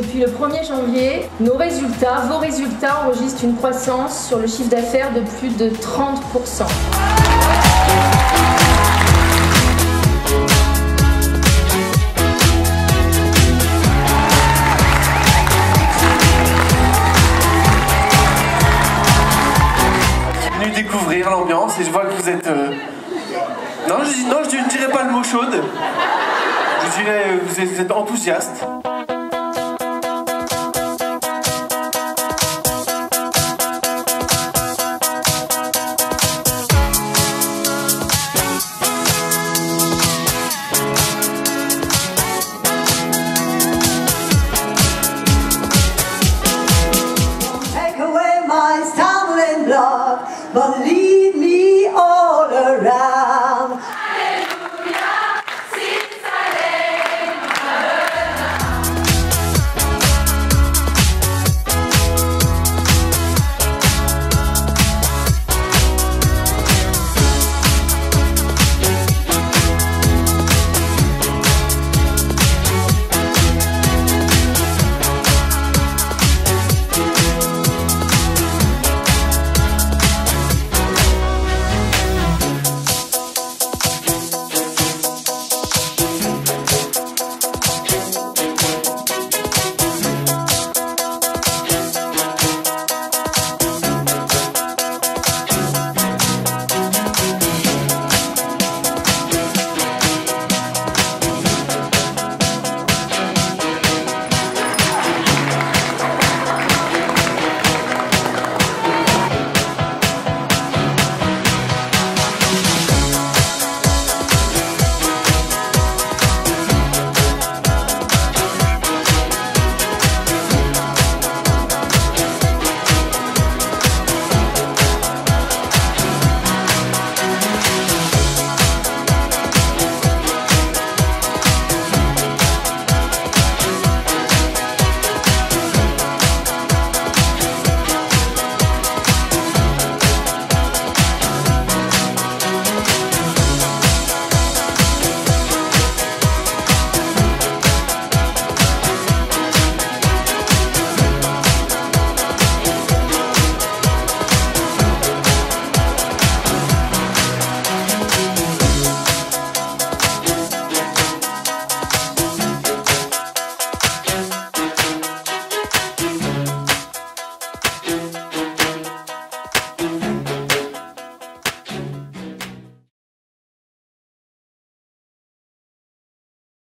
Depuis le 1er janvier, vos résultats enregistrent une croissance sur le chiffre d'affaires de plus de 30%. Venu découvrir l'ambiance et je vois que vous êtes... Non, je ne dirais pas le mot chaude. Je dirais vous êtes enthousiaste. Take away my stumbling block, but lead me